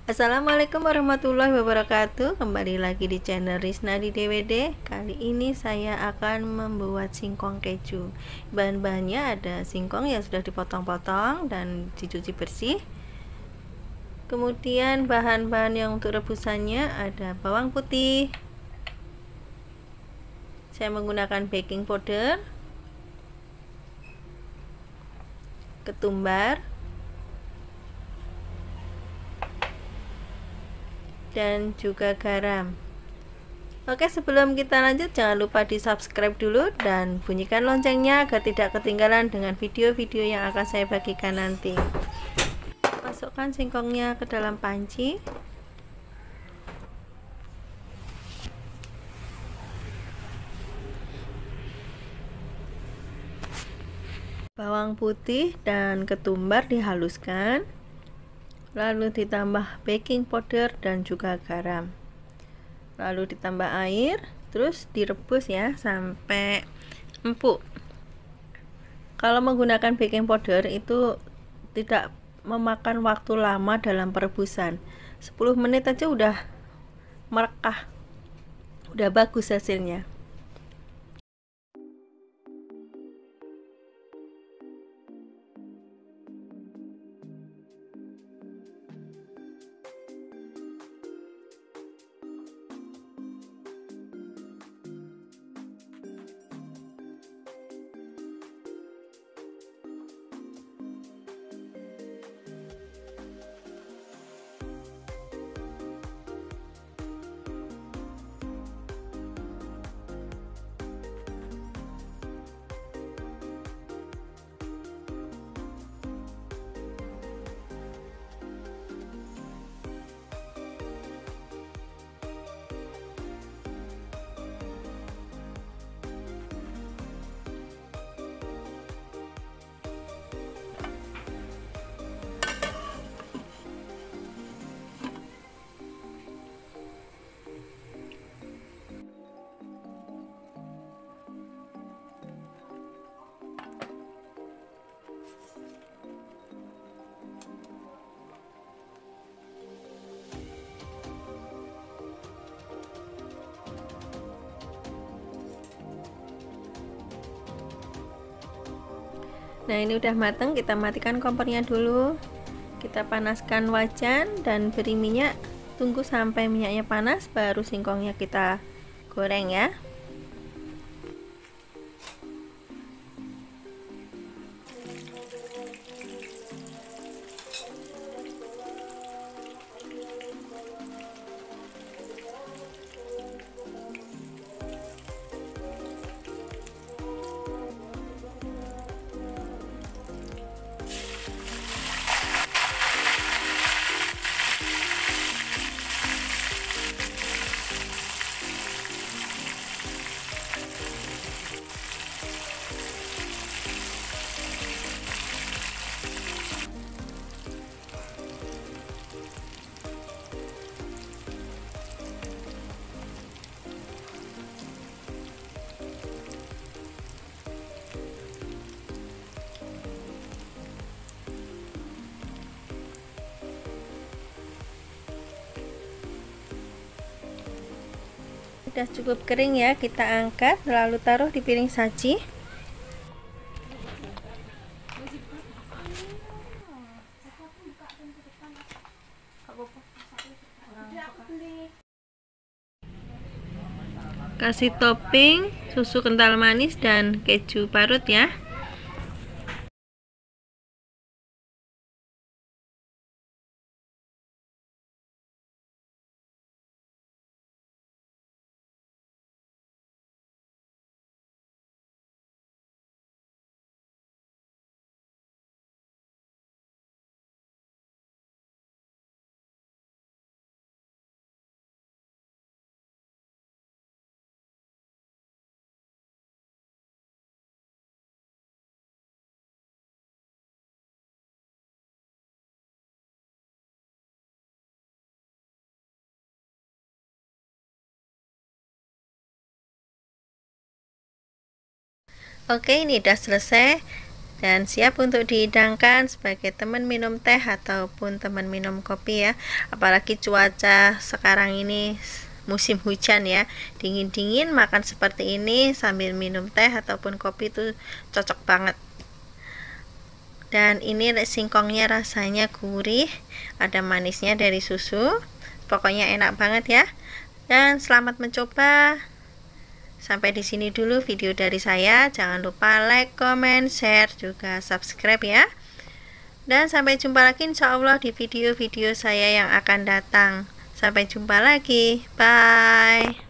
Assalamualaikum warahmatullahi wabarakatuh. Kembali lagi di channel Rizna di DWD. Kali ini saya akan membuat singkong keju. Bahan-bahannya ada singkong yang sudah dipotong-potong dan dicuci bersih. Kemudian bahan-bahan yang untuk rebusannya ada bawang putih. Saya menggunakan baking powder, ketumbar, dan juga garam. Oke, sebelum kita lanjut jangan lupa di subscribe dulu dan bunyikan loncengnya agar tidak ketinggalan dengan video-video yang akan saya bagikan nanti. Masukkan singkongnya ke dalam panci. Bawang putih dan ketumbar dihaluskan, lalu ditambah baking powder dan juga garam, lalu ditambah air, terus direbus ya sampai empuk. Kalau menggunakan baking powder itu tidak memakan waktu lama dalam perebusan, 10 menit aja udah merekah, udah bagus hasilnya. Nah, ini udah matang, kita matikan kompornya dulu. Kita panaskan wajan dan beri minyak. Tunggu sampai minyaknya panas baru singkongnya kita goreng ya. Sudah cukup kering ya, kita angkat lalu taruh di piring saji. Kasih topping susu kental manis dan keju parut ya. Oke, ini udah selesai. dan siap untuk dihidangkan sebagai teman minum teh ataupun teman minum kopi ya. Apalagi cuaca sekarang ini musim hujan ya, dingin-dingin makan seperti ini sambil minum teh ataupun kopi itu cocok banget. Dan ini singkongnya rasanya gurih, ada manisnya dari susu, pokoknya enak banget ya. Dan selamat mencoba. Sampai di sini dulu video dari saya. Jangan lupa like, comment, share, juga subscribe ya. Dan sampai jumpa lagi insya Allah di video-video saya yang akan datang. Sampai jumpa lagi. Bye.